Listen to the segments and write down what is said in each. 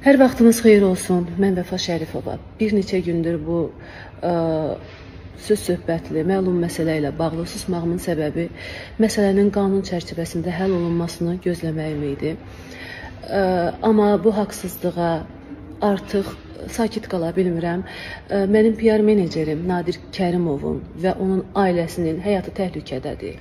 Hər vaxtınız xeyir olsun. Mən Vəfa Şərifova. Bir neçə gündür bu söz söhbətli, məlum məsələ ilə bağlı susmağımın səbəbi məsələnin qanun çərçivəsində həll olunmasını gözləməyim idi. Amma bu haqsızlığa artıq sakit qala bilmirəm. Mənim PR menecerim Nadir Kərimovun və onun ailəsinin həyatı təhlükədədir.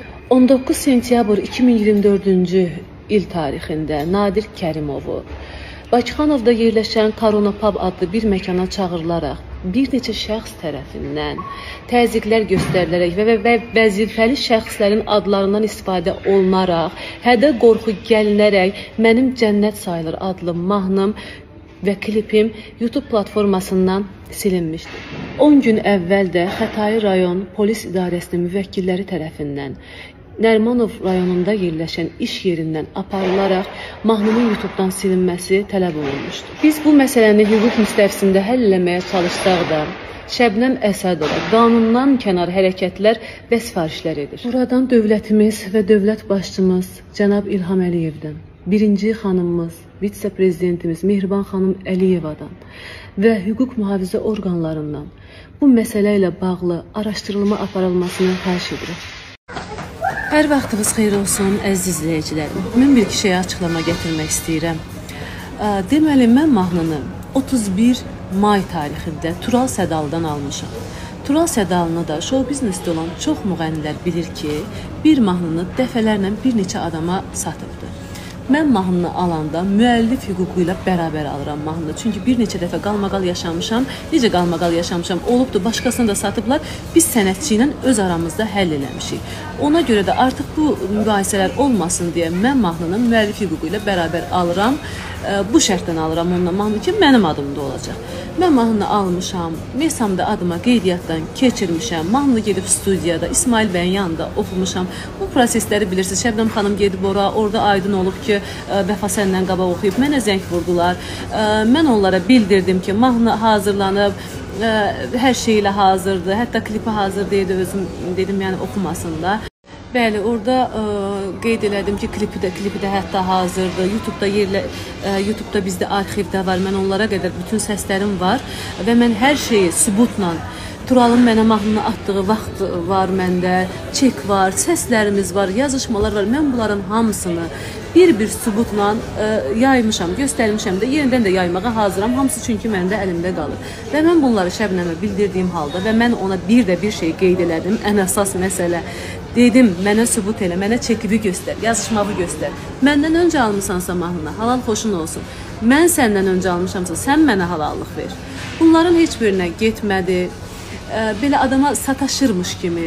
19 sentyabr 2024-cü il tarixində Nadir Kərimovu Bakıxanovda yerləşən Korona Pub adlı bir məkana çağırılaraq bir neçə şəxs tərəfindən təzyiqlər göstərilərək və vəzifəli şəxslərin adlarından istifadə olunaraq, hədə qorxu gəlinərək Mənim Cənnət Sayılır adlı mahnım və klipim YouTube platformasından silinmişdir. 10 gün əvvəl də Xətai rayon polis idarəsinin müvəkkilləri tərəfindən Nərmanov rayonunda yerləşən iş yerindən aparılaraq mahnımın YouTube'dan silinməsi tələb olunmuşdur. Biz bu məsələni hüquq müstəvisində həll eləməyə çalışsaq da, Şəbnəm Əsədova qanundan kənar hərəkətlər və sifarişlər edir. Buradan dövlətimiz və dövlət başçımız cənab İlham Əliyevdən, birinci xanımımız, vitse-prezidentimiz Mehriban xanım Əliyevadan və hüquq mühafizə orqanlarından bu məsələ ilə bağlı araşdırılma aparılmasını xahiş edirik. Hər vaxtınız xeyir olsun, əziz izləyicilərim. Mən bir iki şeyə açıqlama gətirmək istəyirəm. Deməli, mən mahnını 31 may tarixində Tural Sədalıdan almışam. Tural Sədalını da show biznesdə olan çox müğənnilər bilir ki, bir mahnını dəfələrlə bir neçə adama satıbdır. Mən mahnını alanda müəllif hüququ ilə bərabər alıram mahnını. Çünki bir neçə dəfə qalmaqal yaşamışam. Necə qalmaqal yaşamışam? Olubdur, başqasını da satıblar. Biz sənətçi ilə öz aramızda həll eləmişik. Ona görə də artıq bu mübahisələr olmasın deyə mən mahnını müəllif hüququ ilə bərabər alıram. Bu şərtdən alıram onunla mahnı ki, mənim adımda olacaq. Mən mahnını almışam, Mesamda adıma qeydiyyatdan keçirmişəm, mahnını gedib studiyada, İsmail bəyin yanında oxumuşam. Bu prosesləri bilirsiniz, Şəbnəm xanım gedib ora, orada aydın olub ki, Vəfa səndən qabaq oxuyub, mənə zəng vurdular. Mən onlara bildirdim ki, mahnı hazırlanıb, hər şey ilə hazırdır, hətta klipi hazır deyildi, özüm dedim, yəni oxumasında. Bəli, orada qeyd elədim ki, klipi də hətta hazırdır. YouTube'da bizdə arxivdə var. Mən onlara qədər bütün səslərim var və mən hər şeyi sübutla, Turalın mənə mahnını atdığı vaxt var məndə, çek var, səslərimiz var, yazışmalar var. Mən bunların hamısını bir sübutla yaymışam, göstərmişəm də, yenidən də yaymağa hazıram. Hamısı çünki məndə əlimdə qalır. Və mən bunları Şəbnəmə bildirdiyim halda və mən ona bir şey qeyd elədim, ən əsas məsələ. Dedim, mənə sübut elə, mənə çekibi göstər, yazışmağı göstər. Məndən öncə almışsansa mahnını, halal xoşun olsun. Mən səndən öncə almışamsa, sən mənə halallıq ver. Bunların heç birinə getmədi. Belə adama sataşırmış kimi,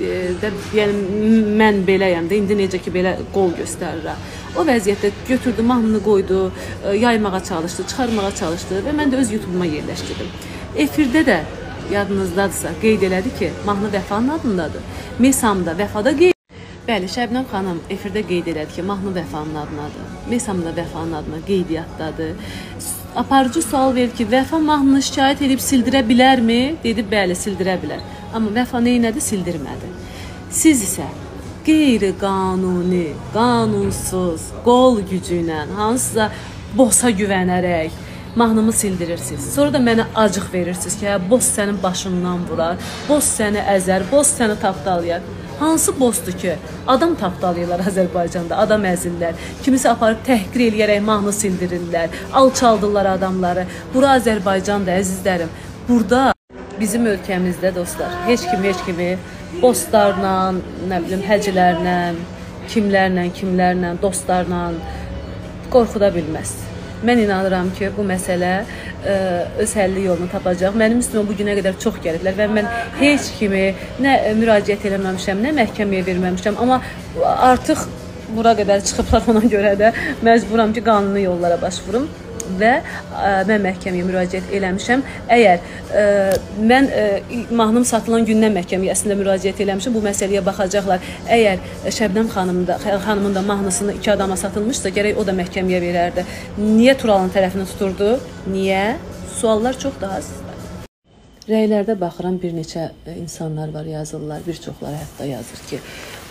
yəni mən beləyəm də, indi necə ki belə qol göstərirəm. O vəziyyətdə götürdü, mahnını qoydu, yaymağa çalışdı, çıxarmağa çalışdı və mən də öz YouTube'uma yerləşdirdim. Efirdə də yadınızdadırsa qeyd elədi ki, mahnı Vəfanın adındadır. Mesamda Vəfada qeyd. Bəli, Şəbnəm xanım efirdə qeyd elədi ki, mahnı Vəfanın adındadır. Mesamda Vəfanın adına qeydiyyatdadır. Aparıcı sual verir ki, Vəfa mahnını şikayət edib sildirə bilərmi? Dedi, bəli, sildirə bilər. Amma Vəfa neynədi? Sildirmədi. Siz isə qeyri-qanuni, qanunsuz, qol gücü ilə, hansısa bossa güvənərək mahnımı sildirirsiniz. Sonra da mənə acıq verirsiniz ki, boss sənin başından vurar, boss səni əzər, boss səni tapdalayar. Hansı bossdur ki, adam tapdalayırlar Azərbaycanda, adam əzirlər, kimisi aparıb təhqir eləyərək mahnı sildirirlər, alçaldırlar adamları. Bura Azərbaycanda, əzizlərim, burada bizim ölkəmizdə dostlar, heç kimi bosslarla, nə bilim, həcilərlə, kimlərlə, dostlarla qorxuda bilməz. Mən inanıram ki, bu məsələ öz həlli yolunu tapacaq. Mənim üstümə bu günə qədər çox gəliblər və mən heç kimi nə müraciət eləməmişəm, nə məhkəməyə verməmişəm. Amma artıq bura qədər çıxıblar, ona görə də məcburam ki, qanuni yollara başvurum və mən məhkəməyə müraciət eləmişəm. Əgər mən mahnım satılan gündən məhkəməyə əslində müraciət eləmişəm, bu məsələyə baxacaqlar. Əgər Şəbnəm xanımın da mahnısını 2 adama satılmışsa, gərək o da məhkəməyə verərdi. Niyə Turalın tərəfini tuturdu? Niyə? Suallar çox daha sizdə. Rəylərdə baxıram, bir neçə insanlar var, yazırlar, bir çoxları hətta yazır ki,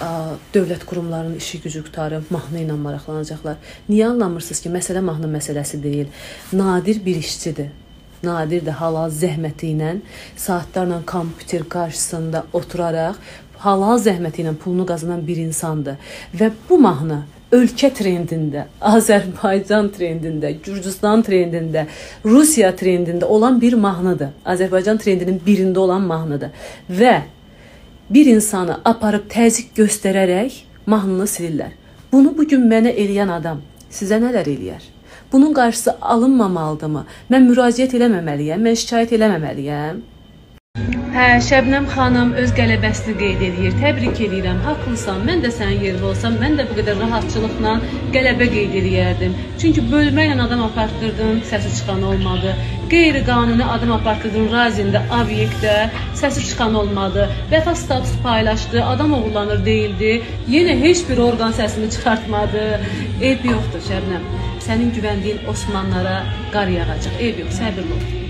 dövlət qurumlarının işi gücü qutarıb mahnı ilə maraqlanacaqlar. Niyə anlamırsınız ki, məsələ mahnı məsələsi deyil. Nadir bir işçidir. Nadir də halal zəhməti ilə saatlarla kompüter qarşısında oturaraq halal zəhməti ilə pulunu qazanan bir insandır. Və bu mahnı ölkə trendində, Azərbaycan trendində, Gürcüstan trendində, Rusiya trendində olan bir mahnıdır. Azərbaycan trendinin birində olan mahnıdır. Və bir insanı aparıb təzyiq göstərərək mahnını silirlər. Bunu bugün mənə eləyən adam sizə nələr eləyər? Bunun qarşısı alınmamalıdırmı? Mən müraciət eləməməliyəm, mən şikayət eləməməliyəm. Hə, Şəbnəm xanım öz qələbəsini qeyd edir. Təbrik edirəm, haqlısan. Mən də sənin yerində olsam, mən də bu qədər rahatçılıqla qələbə qeyd edərdim. Çünki bölməklə adam apartdırdın, səsi çıxan olmadı. Qeyri-qanuni adam apartdırdın, razində, obyektdə, səsi çıxan olmadı. Vəfa statusu paylaşdı, adam oğurlanır deyildi. Yenə heç bir orqan səsini çıxartmadı. Eyb yoxdur Şəbnəm. Sənin güvəndiyin Osmanlılara qar yağacaq. Eyb yox, səbirli ol.